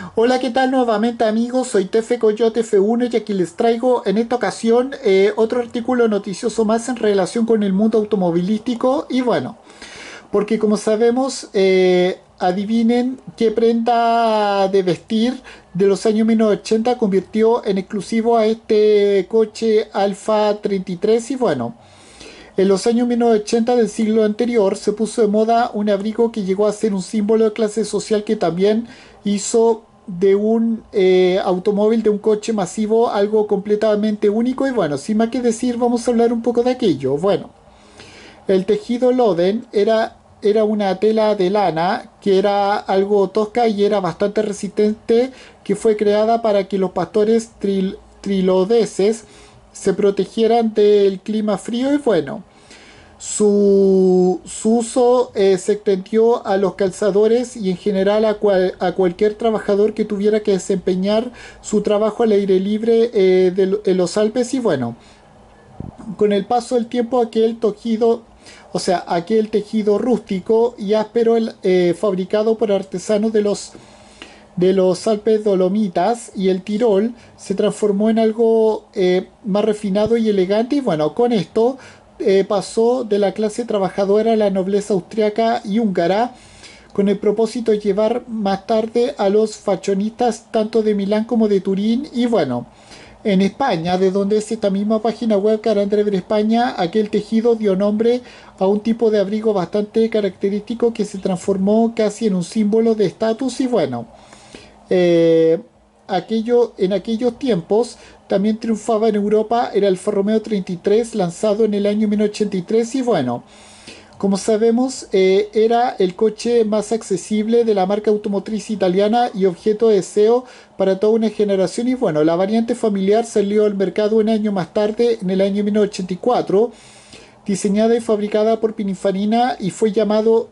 Hola, ¿qué tal nuevamente amigos? Soy Tefe Coyote F1 y aquí les traigo en esta ocasión otro artículo noticioso más en relación con el mundo automovilístico y bueno, porque como sabemos, adivinen qué prenda de vestir de los años 1980 convirtió en exclusivo a este coche Alfa 33 y bueno. En los años 1980 del siglo anterior se puso de moda un abrigo que llegó a ser un símbolo de clase social que también hizo de un automóvil, de un coche masivo, algo completamente único. Y bueno, sin más que decir, vamos a hablar un poco de aquello. Bueno, el tejido Loden era una tela de lana que era algo tosca y era bastante resistente, que fue creada para que los pastores trilodeses se protegieran del clima frío y bueno. Su uso se extendió a los calzadores y en general a cualquier trabajador que tuviera que desempeñar su trabajo al aire libre en los Alpes y bueno, con el paso del tiempo aquel tejido rústico y áspero fabricado por artesanos de los Alpes Dolomitas y el Tirol se transformó en algo más refinado y elegante y bueno, con esto pasó de la clase trabajadora a la nobleza austriaca y húngara con el propósito de llevar más tarde a los fashionistas tanto de Milán como de Turín y bueno, en España, de donde es esta misma página web Carandrever España, aquel tejido dio nombre a un tipo de abrigo bastante característico que se transformó casi en un símbolo de estatus y bueno, eh, en aquellos tiempos también triunfaba en Europa el Alfa Romeo 33 lanzado en el año 1983 y bueno, como sabemos era el coche más accesible de la marca automotriz italiana y objeto de deseo para toda una generación y bueno, la variante familiar salió al mercado un año más tarde en el año 1984 diseñada y fabricada por Pininfarina y fue llamado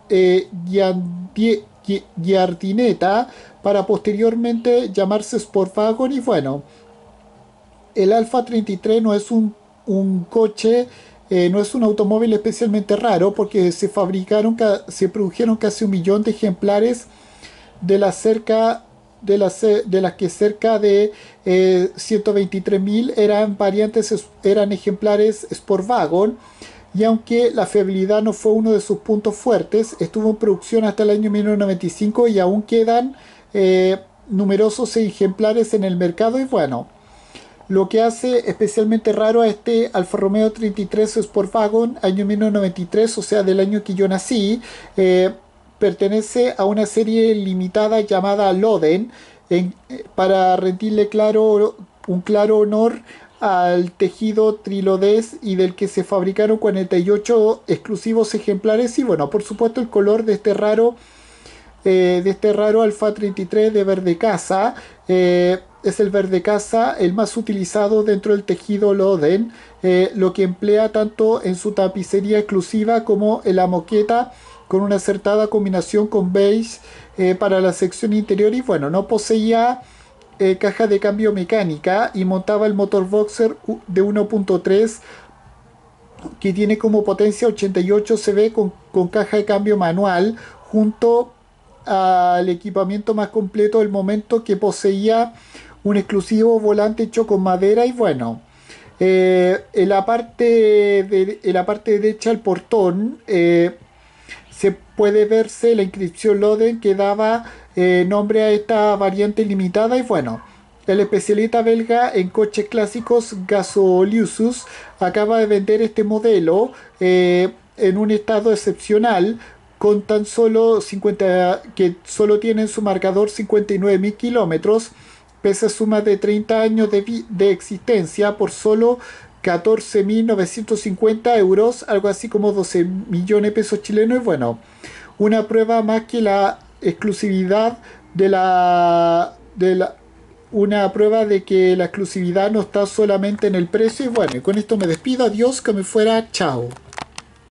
Giardinetta para posteriormente llamarse Sportwagon y bueno, el Alfa 33 no es un coche, no es un automóvil especialmente raro porque se produjeron casi 1 millón de ejemplares de las cerca de las que cerca de 123.000 eran ejemplares Sportwagon y aunque la fiabilidad no fue uno de sus puntos fuertes, estuvo en producción hasta el año 1995 y aún quedan numerosos ejemplares en el mercado y bueno, lo que hace especialmente raro a este Alfa Romeo 33 Sportwagon año 1993, o sea, del año que yo nací, pertenece a una serie limitada llamada Loden, para rendirle un claro honor al tejido Trilodés y del que se fabricaron 48 exclusivos ejemplares y bueno, por supuesto el color de este raro Alfa 33 de verde casa. Es el verde casa el más utilizado dentro del tejido Loden, lo que emplea tanto en su tapicería exclusiva como en la moqueta con una acertada combinación con beige para la sección interior y bueno, no poseía caja de cambio mecánica y montaba el motor boxer de 1.3 que tiene como potencia 88 cb con caja de cambio manual junto al equipamiento más completo del momento que poseía un exclusivo volante hecho con madera y bueno, en la parte derecha del portón se puede verse la inscripción Loden que daba nombre a esta variante limitada y bueno, el especialista belga en coches clásicos Gasoliusus acaba de vender este modelo en un estado excepcional con tan solo 50 que solo tiene en su marcador 59.000 kilómetros, pese a suma de 30 años de existencia por solo 14.950 euros, algo así como 12 millones de pesos chilenos. Y bueno, una prueba más que la exclusividad una prueba de que la exclusividad no está solamente en el precio. Y bueno, y con esto me despido. Adiós, que me fuera. Chao.